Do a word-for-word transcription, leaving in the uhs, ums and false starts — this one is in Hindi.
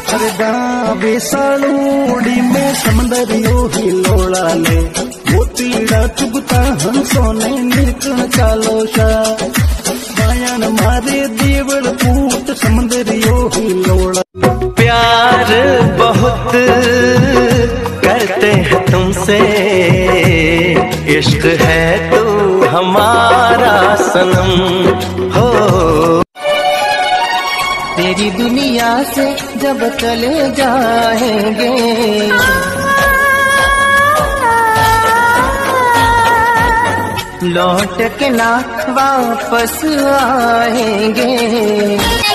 अरे गावे सालूड़ी में समंदरियो ही लोड़ा ले मोतीड़ा चुगता हंसों ने निकल चालो शा मायन मारे देवड़ पूत समंदरियो ही लोड़ा। प्यार बहुत करते हैं तुमसे, इश्क है तू हमारा सनम हो। तेरी दुनिया से जब चले जाएंगे लौट के ना वापस आएंगे।